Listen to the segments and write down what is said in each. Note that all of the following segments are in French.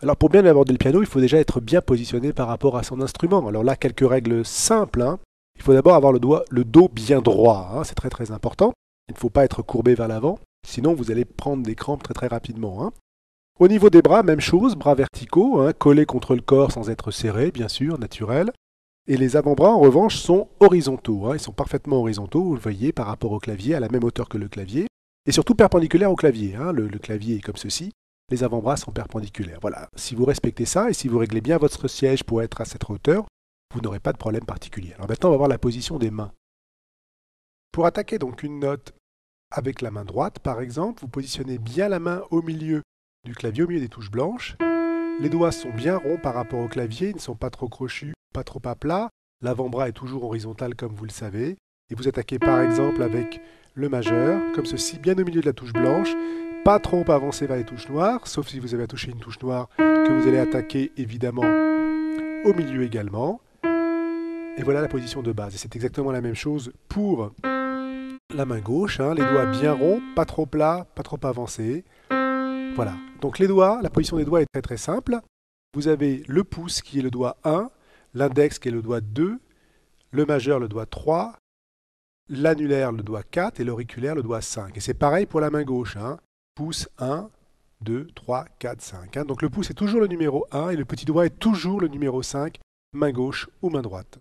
Alors pour bien aborder le piano, il faut déjà être bien positionné par rapport à son instrument. Alors là, quelques règles simples, hein. Il faut d'abord avoir le dos bien droit, hein. C'est très très important. Il ne faut pas être courbé vers l'avant, sinon vous allez prendre des crampes très très rapidement, hein. Au niveau des bras, même chose, bras verticaux, hein, collés contre le corps sans être serrés, bien sûr, naturel. Et les avant-bras, en revanche, sont horizontaux, hein. Ils sont parfaitement horizontaux, vous le voyez, par rapport au clavier, à la même hauteur que le clavier. Et surtout perpendiculaires au clavier, hein. Le clavier est comme ceci. Les avant-bras sont perpendiculaires. Voilà, si vous respectez ça et si vous réglez bien votre siège pour être à cette hauteur, vous n'aurez pas de problème particulier. Alors maintenant, on va voir la position des mains. Pour attaquer donc une note avec la main droite, par exemple, vous positionnez bien la main au milieu du clavier, au milieu des touches blanches. Les doigts sont bien ronds par rapport au clavier, ils ne sont pas trop crochus, pas trop à plat. L'avant-bras est toujours horizontal comme vous le savez. Et vous attaquez par exemple avec le majeur, comme ceci, bien au milieu de la touche blanche. Pas trop avancé vers les touches noires, sauf si vous avez à toucher une touche noire que vous allez attaquer évidemment au milieu également. Et voilà la position de base. Et c'est exactement la même chose pour la main gauche, hein. Les doigts bien ronds, pas trop plats, pas trop avancés. Voilà. Donc les doigts, la position des doigts est très très simple. Vous avez le pouce qui est le doigt 1, l'index qui est le doigt 2, le majeur le doigt 3, l'annulaire le doigt 4 et l'auriculaire le doigt 5. Et c'est pareil pour la main gauche, hein. Pouce 1, 2, 3, 4, 5. Hein. Donc le pouce est toujours le numéro 1 et le petit doigt est toujours le numéro 5, main gauche ou main droite.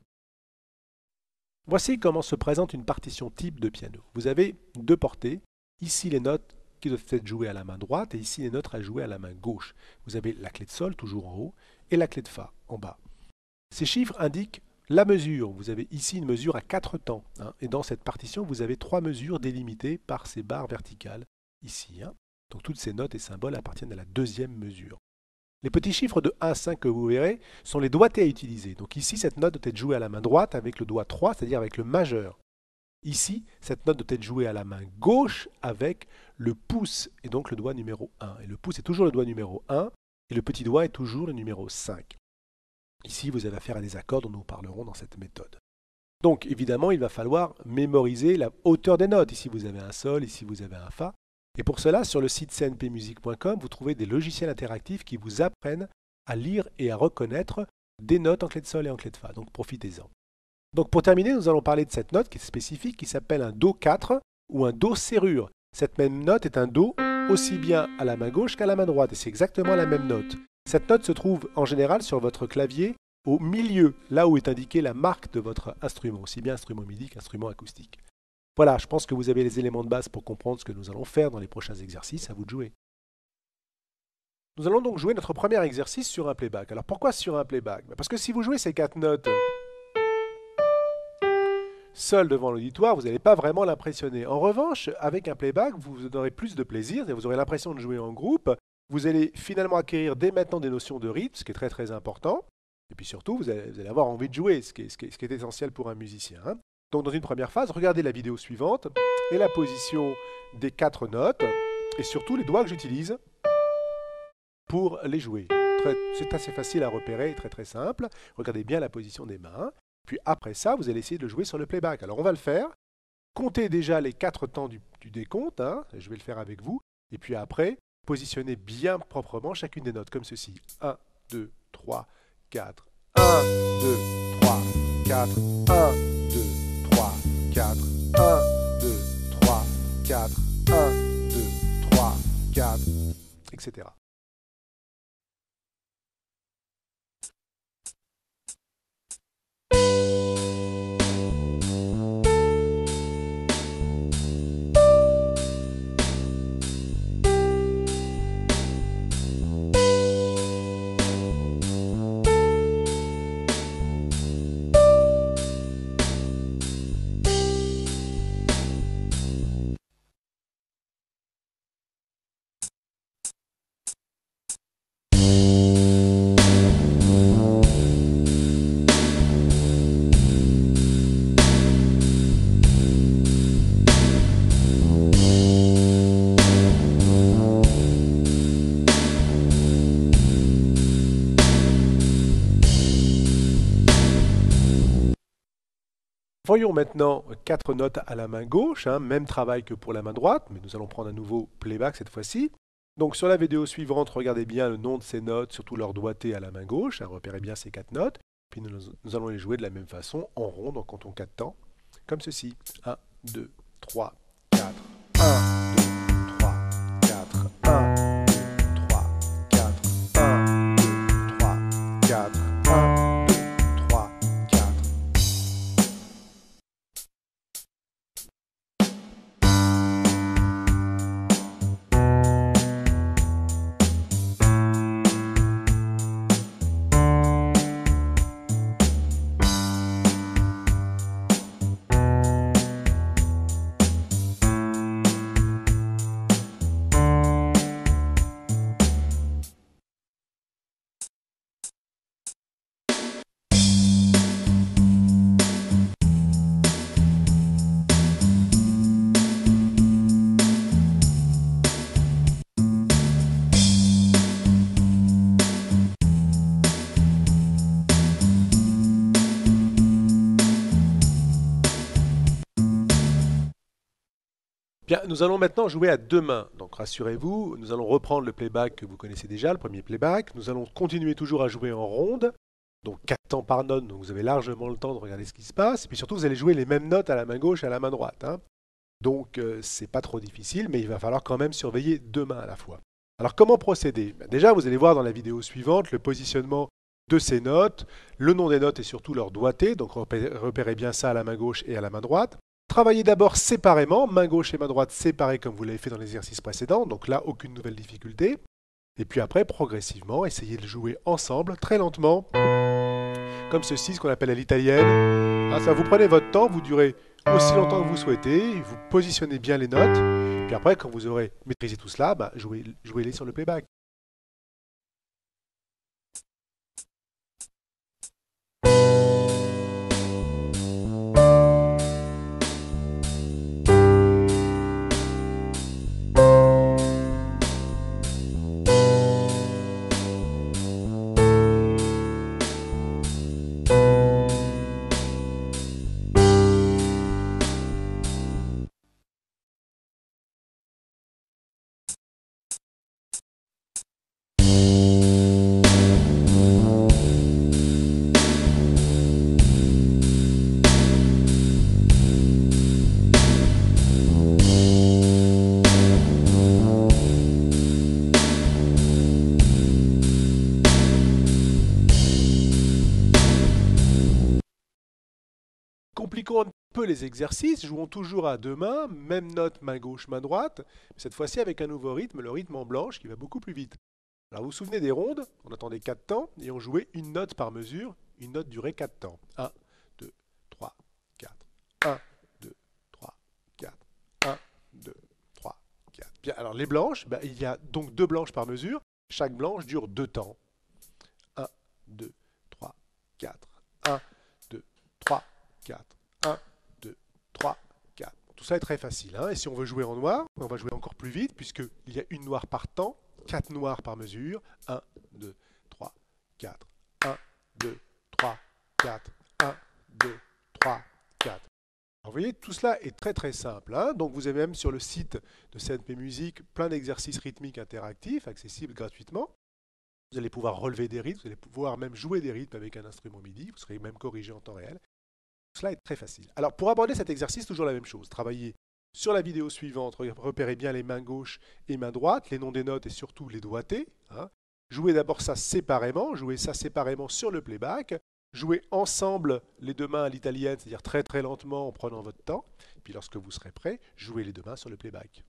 Voici comment se présente une partition type de piano. Vous avez deux portées, ici les notes qui doivent être jouées à la main droite et ici les notes à jouer à la main gauche. Vous avez la clé de sol toujours en haut et la clé de fa en bas. Ces chiffres indiquent la mesure. Vous avez ici une mesure à 4 temps, hein, et dans cette partition vous avez 3 mesures délimitées par ces barres verticales ici, hein. Donc toutes ces notes et symboles appartiennent à la deuxième mesure. Les petits chiffres de 1 à 5 que vous verrez sont les doigtés à utiliser. Donc ici, cette note doit être jouée à la main droite avec le doigt 3, c'est-à-dire avec le majeur. Ici, cette note doit être jouée à la main gauche avec le pouce, et donc le doigt numéro 1. Et le pouce est toujours le doigt numéro 1, et le petit doigt est toujours le numéro 5. Ici, vous avez affaire à des accords dont nous parlerons dans cette méthode. Donc évidemment, il va falloir mémoriser la hauteur des notes. Ici, vous avez un sol, ici, vous avez un fa. Et pour cela, sur le site cnpmusic.com, vous trouvez des logiciels interactifs qui vous apprennent à lire et à reconnaître des notes en clé de sol et en clé de fa. Donc profitez-en. Donc pour terminer, nous allons parler de cette note qui est spécifique, qui s'appelle un Do 4 ou un Do serrure. Cette même note est un Do aussi bien à la main gauche qu'à la main droite. Et c'est exactement la même note. Cette note se trouve en général sur votre clavier au milieu, là où est indiquée la marque de votre instrument, aussi bien instrument MIDI qu'instrument acoustique. Voilà, je pense que vous avez les éléments de base pour comprendre ce que nous allons faire dans les prochains exercices. À vous de jouer. Nous allons donc jouer notre premier exercice sur un playback. Alors pourquoi sur un playback? Parce que si vous jouez ces 4 notes seul devant l'auditoire, vous n'allez pas vraiment l'impressionner. En revanche, avec un playback, vous aurez plus de plaisir, vous aurez l'impression de jouer en groupe. Vous allez finalement acquérir dès maintenant des notions de rythme, ce qui est très très important. Et puis surtout, vous allez avoir envie de jouer, ce qui est essentiel pour un musicien, hein. Donc dans une première phase, regardez la vidéo suivante et la position des 4 notes et surtout les doigts que j'utilise pour les jouer. C'est assez facile à repérer et très très simple. Regardez bien la position des mains. Puis après ça, vous allez essayer de le jouer sur le playback. Alors on va le faire. Comptez déjà les 4 temps du décompte, hein. Je vais le faire avec vous. Et puis après, positionnez bien proprement chacune des notes comme ceci. 1, 2, 3, 4. 1, 2, 3, 4. 1, 2, 3, 4. 1, 2, 3, 4. 1, 2, 3, 4, etc. Voyons maintenant 4 notes à la main gauche, hein, même travail que pour la main droite, mais nous allons prendre un nouveau playback cette fois-ci. Donc sur la vidéo suivante, regardez bien le nom de ces notes, surtout leur doigté à la main gauche, hein, repérez bien ces 4 notes, puis nous allons les jouer de la même façon, en rond, donc comptons 4 temps, comme ceci. 1, 2, 3, 4, 1, 2, 3, 4, 1, 2, 3, 4, 1, 2, 3, 4, 1, 2, 3, 4. Bien, nous allons maintenant jouer à deux mains. Donc rassurez-vous, nous allons reprendre le playback que vous connaissez déjà, le premier playback. Nous allons continuer toujours à jouer en ronde. Donc 4 temps par note, donc vous avez largement le temps de regarder ce qui se passe. Et puis surtout, vous allez jouer les mêmes notes à la main gauche et à la main droite, hein. Donc c'est pas trop difficile, mais il va falloir quand même surveiller deux mains à la fois. Alors comment procéder? Déjà, vous allez voir dans la vidéo suivante le positionnement de ces notes, le nom des notes et surtout leur doigté. Donc repérez bien ça à la main gauche et à la main droite. Travaillez d'abord séparément, main gauche et main droite séparées comme vous l'avez fait dans l'exercice précédent, donc là aucune nouvelle difficulté. Et puis après, progressivement, essayez de jouer ensemble, très lentement, comme ceci, ce qu'on appelle à l'italienne. Ah, ça, vous prenez votre temps, vous durez aussi longtemps que vous souhaitez, vous positionnez bien les notes, puis après, quand vous aurez maîtrisé tout cela, jouez-les sur le playback. Compliquons un peu les exercices, jouons toujours à deux mains, même note main gauche, main droite, mais cette fois-ci avec un nouveau rythme, le rythme en blanche qui va beaucoup plus vite. Alors vous vous souvenez des rondes? On attendait 4 temps et on jouait une note par mesure, une note durait 4 temps. 1, 2, 3, 4. 1, 2, 3, 4. 1, 2, 3, 4. Bien, alors les blanches, il y a donc deux blanches par mesure. Chaque blanche dure 2 temps. 1, 2, 3, 4. 1, 2, 3, 4. 1, 2, 3, 4. Tout ça est très facile, hein. Et si on veut jouer en noir, on va jouer encore plus vite puisqu'il y a une noire par temps. 4 noirs par mesure. 1, 2, 3, 4. 1, 2, 3, 4. 1, 2, 3, 4. Alors vous voyez, tout cela est très très simple, hein. Donc vous avez même sur le site de CNP Musique plein d'exercices rythmiques interactifs accessibles gratuitement. Vous allez pouvoir relever des rythmes, vous allez pouvoir même jouer des rythmes avec un instrument MIDI, vous serez même corrigé en temps réel. Tout cela est très facile. Alors pour aborder cet exercice, toujours la même chose. Travaillez sur la vidéo suivante, repérez bien les mains gauche et main droite, les noms des notes et surtout les doigtés, hein. Jouez d'abord ça séparément, jouez ça séparément sur le playback. Jouez ensemble les deux mains à l'italienne, c'est-à-dire très très lentement en prenant votre temps. Puis lorsque vous serez prêt, jouez les deux mains sur le playback.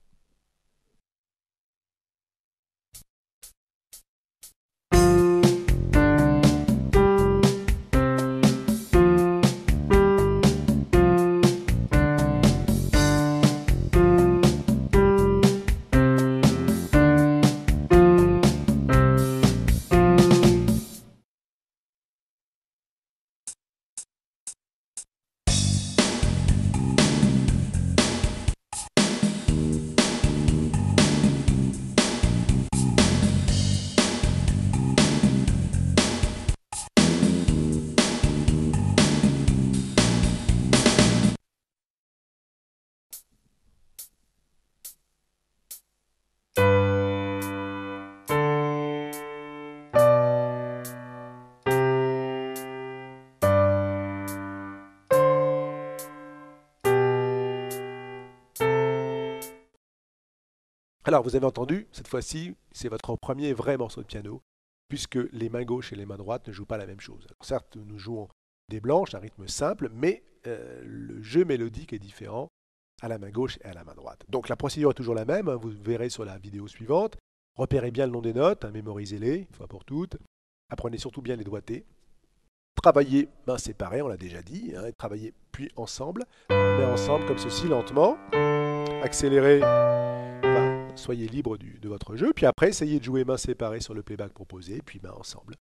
Alors, vous avez entendu, cette fois-ci, c'est votre premier vrai morceau de piano, puisque les mains gauches et les mains droites ne jouent pas la même chose. Alors, certes, nous jouons des blanches, un rythme simple, mais le jeu mélodique est différent à la main gauche et à la main droite. Donc la procédure est toujours la même, hein, vous verrez sur la vidéo suivante. Repérez bien le nom des notes, hein, mémorisez-les, une fois pour toutes. Apprenez surtout bien les doigtés. Travaillez mains séparées, on l'a déjà dit, hein, et travaillez puis ensemble. Mais ensemble comme ceci, lentement. Accélérez, enfin, soyez libre de votre jeu. Puis après, essayez de jouer mains séparées sur le playback proposé, puis mains ensemble.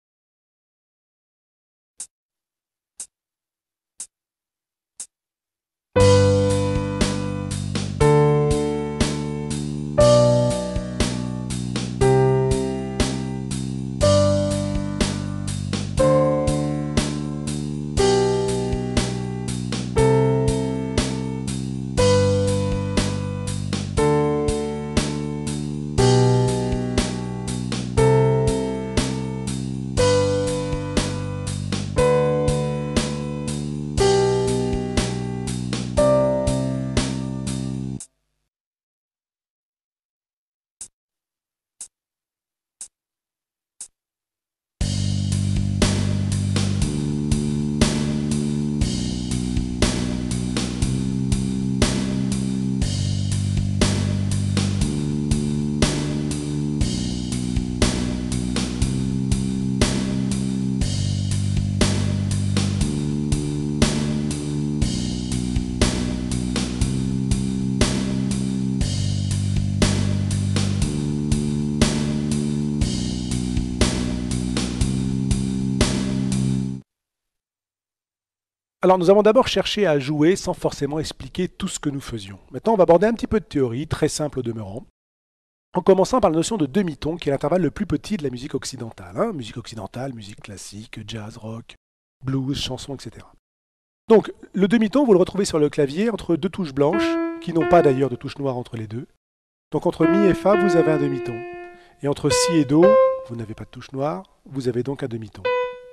Alors nous avons d'abord cherché à jouer sans forcément expliquer tout ce que nous faisions. Maintenant on va aborder un petit peu de théorie, très simple au demeurant, en commençant par la notion de demi-ton, qui est l'intervalle le plus petit de la musique occidentale. Hein. Musique occidentale, musique classique, jazz, rock, blues, chansons, etc. Donc le demi-ton, vous le retrouvez sur le clavier entre deux touches blanches, qui n'ont pas d'ailleurs de touche noire entre les deux. Donc entre Mi et Fa, vous avez un demi-ton. Et entre Si et Do, vous n'avez pas de touche noire, vous avez donc un demi-ton.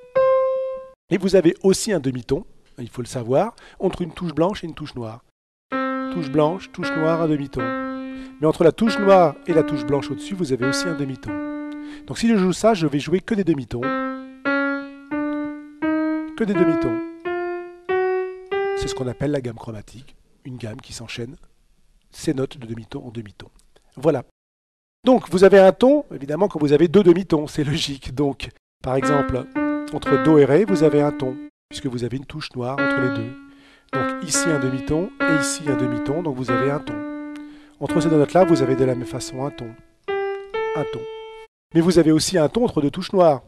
Et vous avez aussi un demi-ton, il faut le savoir, entre une touche blanche et une touche noire. Touche blanche, touche noire, un demi-ton. Mais entre la touche noire et la touche blanche au-dessus, vous avez aussi un demi-ton. Donc si je joue ça, je vais jouer que des demi-tons. Que des demi-tons. C'est ce qu'on appelle la gamme chromatique, une gamme qui s'enchaîne ces notes de demi-ton en demi-ton. Voilà. Donc vous avez un ton, évidemment quand vous avez deux demi-tons, c'est logique. Donc par exemple, entre Do et Ré, vous avez un ton, puisque vous avez une touche noire entre les deux. Donc ici un demi-ton et ici un demi-ton, donc vous avez un ton. Entre ces deux notes-là, vous avez de la même façon un ton. Un ton. Mais vous avez aussi un ton entre deux touches noires.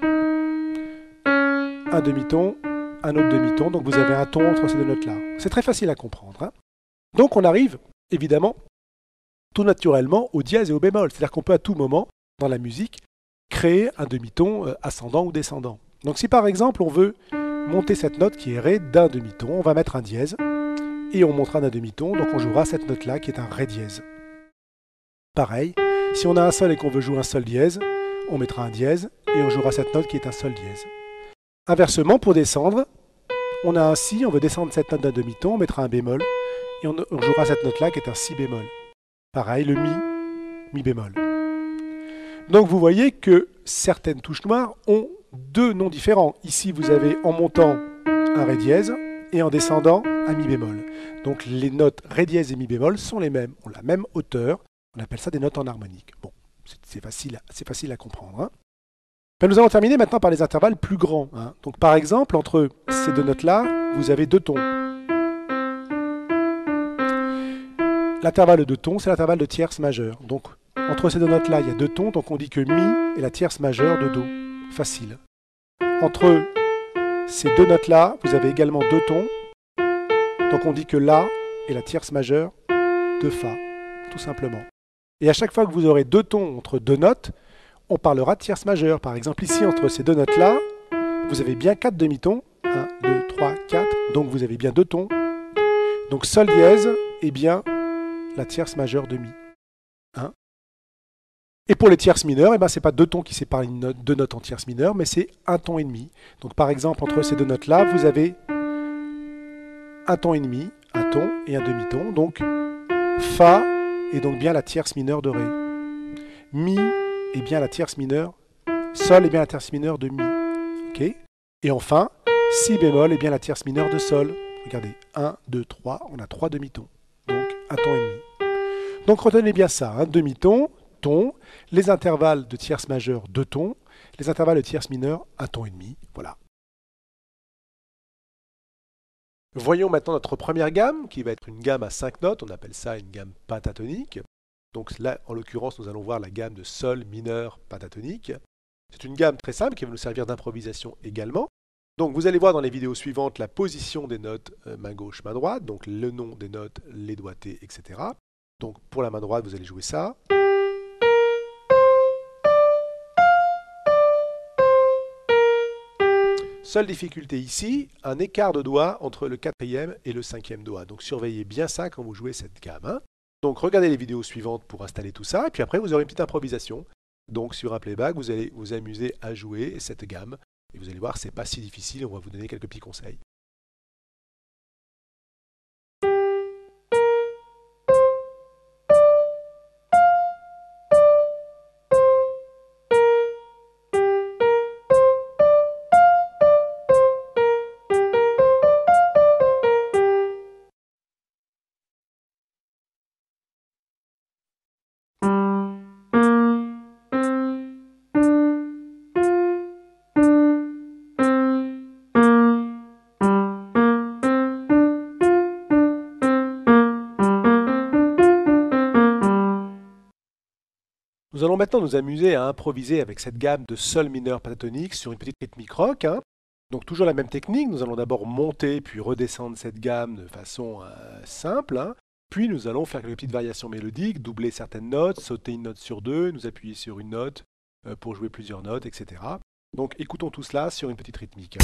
Un demi-ton, un autre demi-ton, donc vous avez un ton entre ces deux notes-là. C'est très facile à comprendre. Hein. Donc on arrive, évidemment, tout naturellement au dièse et au bémol. C'est-à-dire qu'on peut à tout moment, dans la musique, créer un demi-ton ascendant ou descendant. Donc si par exemple on veut monter cette note qui est Ré d'un demi-ton, on va mettre un dièse et on montera d'un demi-ton, donc on jouera cette note-là qui est un Ré dièse. Pareil, si on a un sol et qu'on veut jouer un sol dièse, on mettra un dièse et on jouera cette note qui est un sol dièse. Inversement, pour descendre, on a un Si, on veut descendre cette note d'un demi-ton, on mettra un bémol et on jouera cette note-là qui est un Si bémol. Pareil, le Mi, Mi bémol. Donc vous voyez que certaines touches noires ont deux noms différents. Ici, vous avez en montant un Ré dièse et en descendant un Mi bémol. Donc les notes Ré dièse et Mi bémol sont les mêmes, ont la même hauteur. On appelle ça des notes en harmonique. Bon, c'est facile à comprendre. Hein. Ben, nous allons terminer maintenant par les intervalles plus grands. Hein. Donc par exemple, entre ces deux notes-là, vous avez deux tons. L'intervalle de tons, c'est l'intervalle de tierce majeure. Donc entre ces deux notes-là, il y a deux tons, donc on dit que Mi est la tierce majeure de Do. Facile. Entre ces deux notes-là, vous avez également deux tons, donc on dit que La est la tierce majeure de Fa, tout simplement. Et à chaque fois que vous aurez deux tons entre deux notes, on parlera de tierce majeure. Par exemple, ici, entre ces deux notes-là, vous avez bien quatre demi-tons. 1, 2, 3, 4. Donc vous avez bien deux tons. Donc Sol dièse est bien la tierce majeure de Mi. Hein. Et pour les tierces mineures, eh ben, ce n'est pas deux tons qui séparent deux notes en tierces mineures, mais c'est un ton et demi. Donc par exemple, entre ces deux notes-là, vous avez un ton et demi, un ton et un demi-ton. Donc Fa est donc bien la tierce mineure de Ré. Mi est bien la tierce mineure. Sol est bien la tierce mineure de Mi. Okay. Et enfin, Si bémol est bien la tierce mineure de Sol. Regardez, 1, 2, 3, on a 3 demi-tons. Donc un ton et demi. Donc retenez bien ça, hein, demi-ton, ton, les intervalles de tierce majeure, 2 tons, les intervalles de tierce mineure, 1 ton et demi. Voilà. Voyons maintenant notre première gamme, qui va être une gamme à 5 notes, on appelle ça une gamme pentatonique. Donc là, en l'occurrence, nous allons voir la gamme de Sol mineur pentatonique. C'est une gamme très simple qui va nous servir d'improvisation également. Donc vous allez voir dans les vidéos suivantes la position des notes main gauche, main droite, donc le nom des notes, les doigtés, etc. Donc pour la main droite, vous allez jouer ça. Seule difficulté ici, un écart de doigt entre le 4e et le 5e doigt. Donc surveillez bien ça quand vous jouez cette gamme. Hein. Donc regardez les vidéos suivantes pour installer tout ça, et puis après vous aurez une petite improvisation. Donc sur un playback, vous allez vous amuser à jouer cette gamme, et vous allez voir, c'est pas si difficile, on va vous donner quelques petits conseils. Nous allons maintenant nous amuser à improviser avec cette gamme de Sol mineur pentatonique sur une petite rythmique rock. Hein. Donc toujours la même technique, nous allons d'abord monter puis redescendre cette gamme de façon simple. Hein. Puis nous allons faire quelques petites variations mélodiques, doubler certaines notes, sauter une note sur deux, nous appuyer sur une note pour jouer plusieurs notes, etc. Donc écoutons tout cela sur une petite rythmique.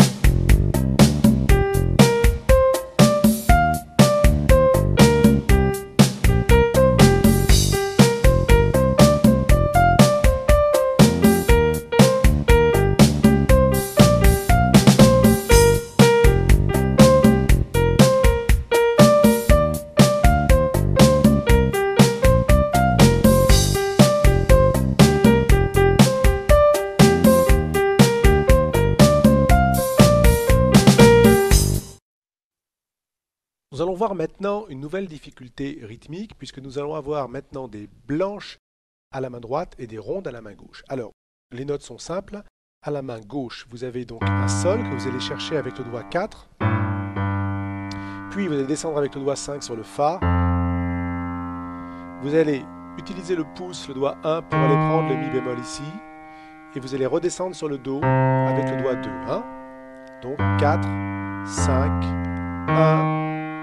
Nous allons voir maintenant une nouvelle difficulté rythmique, puisque nous allons avoir maintenant des blanches à la main droite et des rondes à la main gauche. Alors, les notes sont simples. À la main gauche, vous avez donc un Sol que vous allez chercher avec le doigt 4. Puis vous allez descendre avec le doigt 5 sur le Fa. Vous allez utiliser le pouce, le doigt 1, pour aller prendre le Mi bémol ici. Et vous allez redescendre sur le Do avec le doigt 2. Hein. Donc 4, 5, 1,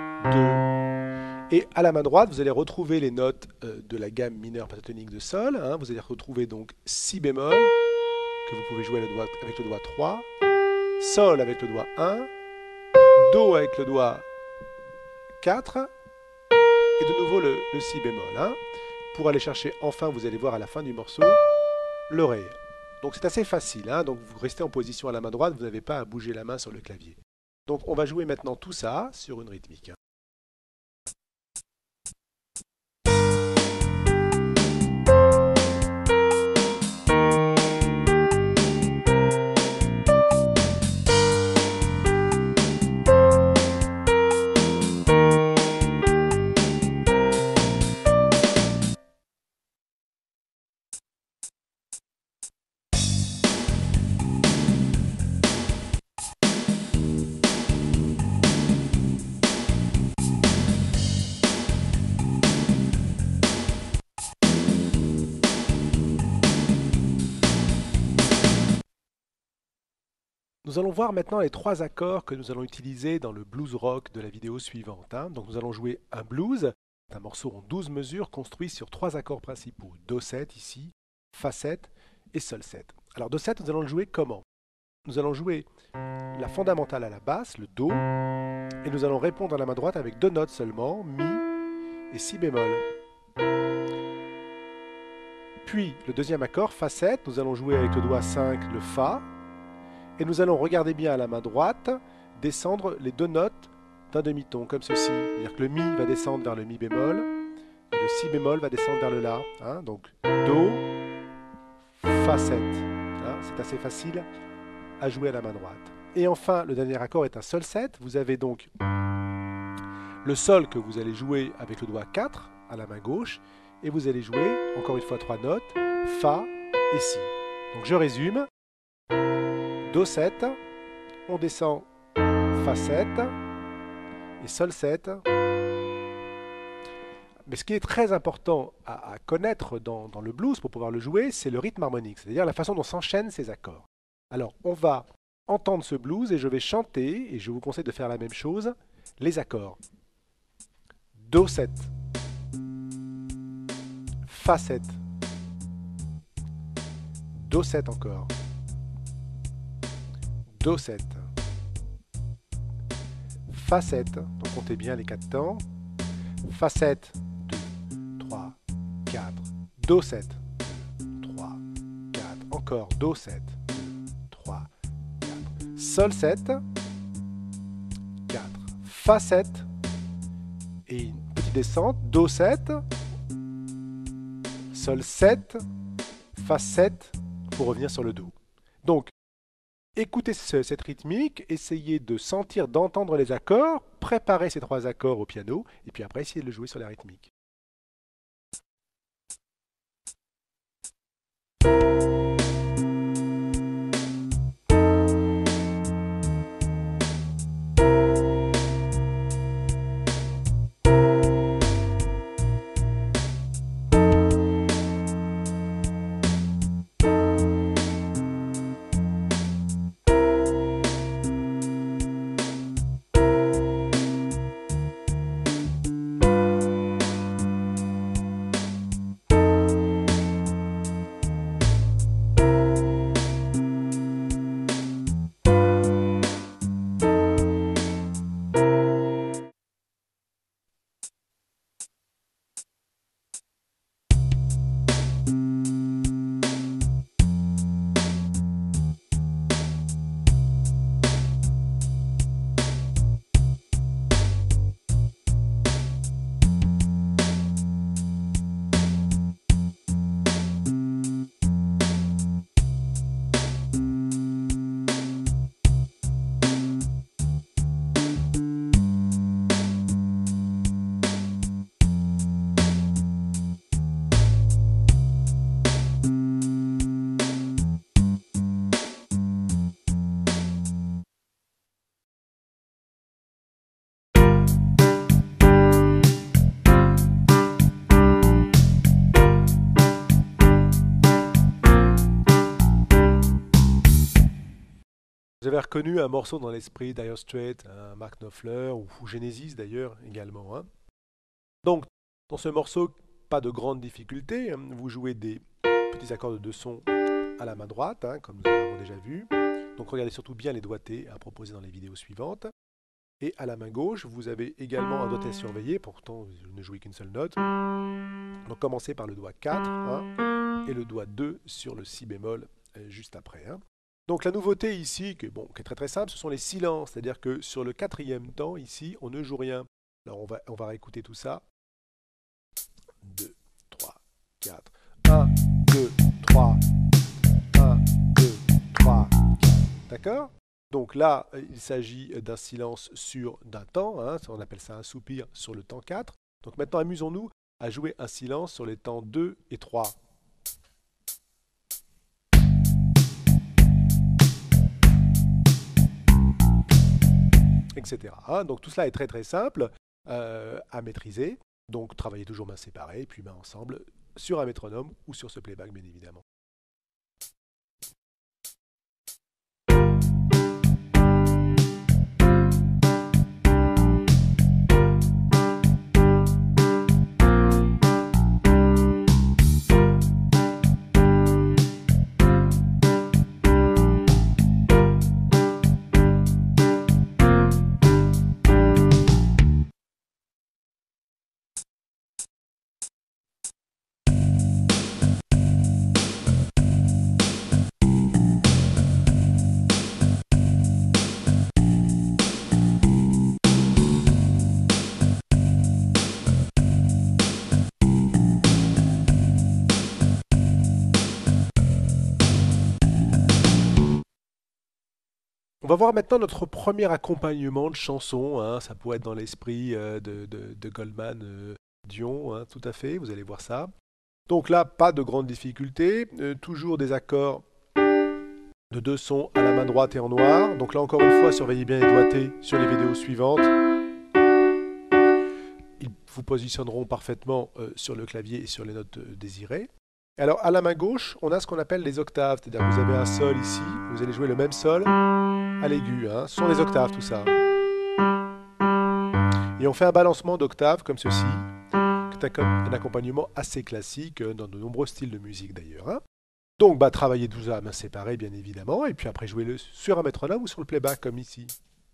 2. Et à la main droite, vous allez retrouver les notes de la gamme mineure pentatonique de Sol. Hein. Vous allez retrouver donc Si bémol, que vous pouvez jouer avec le doigt 3, Sol avec le doigt 1, Do avec le doigt 4, et de nouveau le Si bémol. Hein. Pour aller chercher, enfin, vous allez voir à la fin du morceau, le Ré. Donc c'est assez facile. Hein. Donc vous restez en position à la main droite, vous n'avez pas à bouger la main sur le clavier. Donc on va jouer maintenant tout ça sur une rythmique. Nous allons voir maintenant les 3 accords que nous allons utiliser dans le blues rock de la vidéo suivante. Hein. Donc nous allons jouer un blues, un morceau en 12 mesures construit sur 3 accords principaux. Do7 ici, Fa7 et Sol7. Alors Do7, nous allons le jouer comment? Nous allons jouer la fondamentale à la basse, le Do, et nous allons répondre à la main droite avec 2 notes seulement, Mi et Si bémol. Puis le deuxième accord, Fa7, nous allons jouer avec le doigt 5 le Fa, et nous allons regarder bien à la main droite, descendre les 2 notes d'un demi-ton, comme ceci. C'est-à-dire que le Mi va descendre vers le Mi bémol, et le si bémol va descendre vers le la. Hein, donc Do, Fa 7. Hein, c'est assez facile à jouer à la main droite. Et enfin, le dernier accord est un Sol 7. Vous avez donc le Sol que vous allez jouer avec le doigt 4 à la main gauche. Et vous allez jouer, encore une fois, 3 notes, Fa et Si. Donc je résume. Do 7, on descend Fa 7 et Sol 7. Mais ce qui est très important à connaître dans le blues pour pouvoir le jouer, c'est le rythme harmonique, c'est-à-dire la façon dont s'enchaînent ces accords. Alors, on va entendre ce blues et je vais chanter, et je vous conseille de faire la même chose, les accords. Do 7, Fa 7, Do 7 encore, Do 7, Fa 7, donc comptez bien les 4 temps, Fa 7, 2, 3, 4, Do 7, 2, 3, 4, encore Do 7, 2, 3, 4, Sol 7, 4, Fa 7, et une petite descente, Do 7, Sol 7, Fa 7, pour revenir sur le Do. Donc, écoutez cette rythmique, essayez de sentir, d'entendre les accords, préparez ces 3 accords au piano, et puis après, essayez de le jouer sur la rythmique. Vous avez reconnu un morceau dans l'esprit d'Ire Straits, Mark Knopfler ou Genesis d'ailleurs également. Hein. Donc, dans ce morceau, pas de grande difficulté. Hein. Vous jouez des petits accords de 2 sons à la main droite, hein, comme nous l'avons déjà vu. Donc, regardez surtout bien les doigtés à proposer dans les vidéos suivantes. Et à la main gauche, vous avez également un doigté à surveiller. Pourtant, vous ne jouez qu'une seule note. Donc, commencez par le doigt 4 hein, et le doigt 2 sur le si bémol juste après. Hein. Donc la nouveauté ici, qui est très très simple, ce sont les silences. C'est-à-dire que sur le 4e temps, ici, on ne joue rien. Alors on va réécouter tout ça. 2, 3, 4. 1, 2, 3. 1, 2, 3, 4. D'accord? Donc là, il s'agit d'un silence sur d'un temps. Hein, on appelle ça un soupir sur le temps 4. Donc maintenant, amusons-nous à jouer un silence sur les temps 2 et 3. Etc. Donc tout cela est très très simple à maîtriser. Donc travaillez toujours mains séparées, puis mains ensemble sur un métronome ou sur ce playback bien évidemment. On va voir maintenant notre premier accompagnement de chanson, hein. Ça pourrait être dans l'esprit de Goldman, Dion, hein, tout à fait, vous allez voir ça. Donc là, pas de grande difficulté, toujours des accords de deux sons à la main droite et en noir. Donc là, encore une fois, surveillez bien les doigtés sur les vidéos suivantes. Ils vous positionneront parfaitement sur le clavier et sur les notes désirées. Alors, à la main gauche, on a ce qu'on appelle les octaves, c'est-à-dire que vous avez un sol ici, vous allez jouer le même sol à l'aigu, hein. Ce sont les octaves, tout ça. Et on fait un balancement d'octaves comme ceci, qui est un accompagnement assez classique dans de nombreux styles de musique d'ailleurs, hein. Donc, travaillez tout ça à main séparée, bien évidemment, et puis après, jouez-le sur un métronome ou sur le playback, comme ici.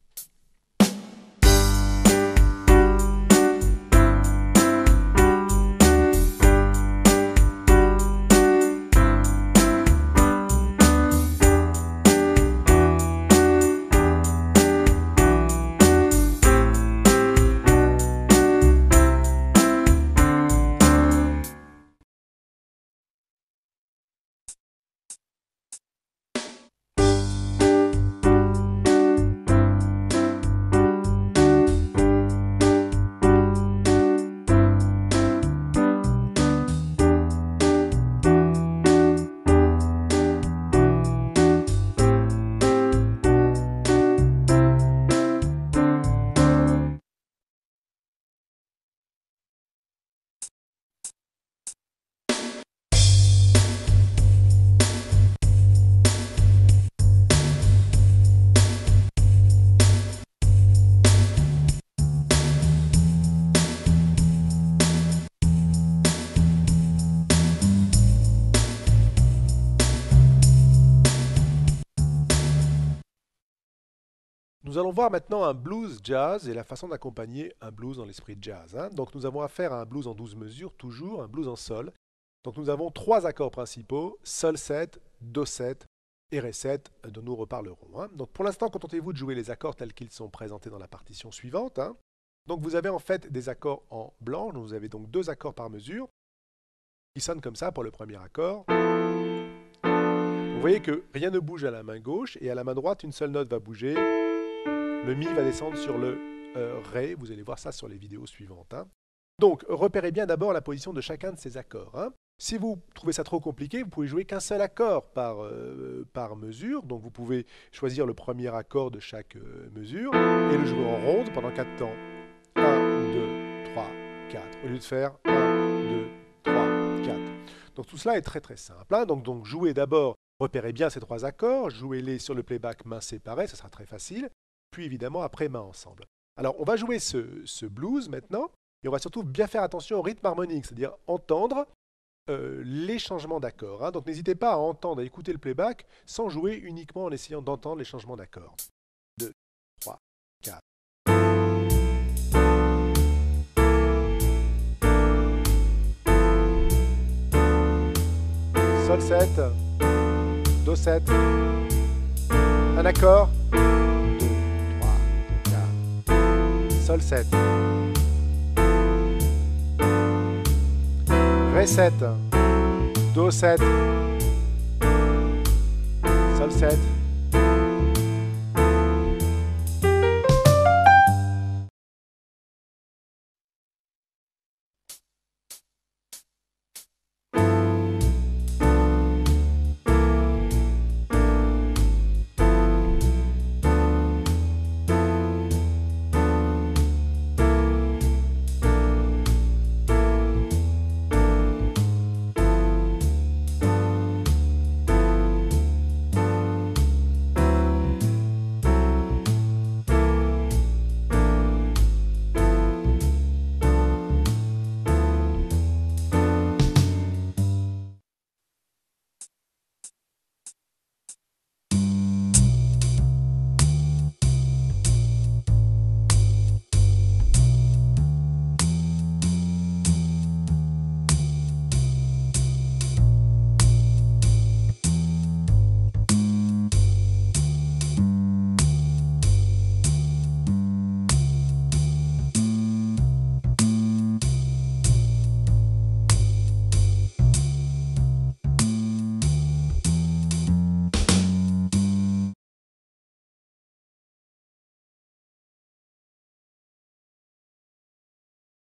Nous allons voir maintenant un blues jazz et la façon d'accompagner un blues dans l'esprit jazz, hein. Donc nous avons affaire à un blues en 12 mesures, toujours un blues en sol. Donc nous avons trois accords principaux, sol 7, do 7 et ré 7, dont nous reparlerons, hein. Donc pour l'instant, contentez-vous de jouer les accords tels qu'ils sont présentés dans la partition suivante, hein. Donc vous avez en fait des accords en blanc, vous avez donc deux accords par mesure, qui sonnent comme ça pour le premier accord. Vous voyez que rien ne bouge à la main gauche et à la main droite, une seule note va bouger. Le Mi va descendre sur le Ré, vous allez voir ça sur les vidéos suivantes, hein. Donc, repérez bien d'abord la position de chacun de ces accords, hein. Si vous trouvez ça trop compliqué, vous pouvez jouer qu'un seul accord par mesure. Donc, vous pouvez choisir le premier accord de chaque mesure et le jouer en ronde pendant 4 temps. 1, 2, 3, 4. Au lieu de faire 1, 2, 3, 4. Donc, tout cela est très très simple, hein. Donc jouez d'abord, repérez bien ces trois accords, jouez-les sur le playback main séparée, ça sera très facile. Puis évidemment après main ensemble. Alors on va jouer ce blues maintenant, et on va surtout bien faire attention au rythme harmonique, c'est-à-dire entendre les changements d'accords, hein. Donc n'hésitez pas à entendre, à écouter le playback, sans jouer uniquement en essayant d'entendre les changements d'accords. 2, 3, 4. Sol 7, do 7, un accord, Sol 7, Ré 7, Do 7, Sol 7,